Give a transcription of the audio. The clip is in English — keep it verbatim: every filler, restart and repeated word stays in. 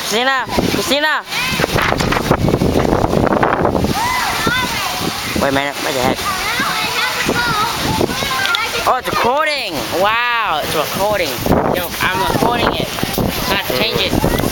Christina! Christina! Wait a minute, what the heck? Oh, it's recording! Wow, it's recording. Yo, I'm recording it. I have to change it.